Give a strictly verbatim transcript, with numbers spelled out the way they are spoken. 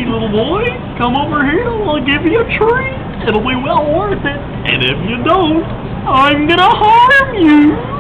Hey, little boy, come over here. I'll give you a treat. It'll be well worth it. And if you don't, I'm gonna harm you.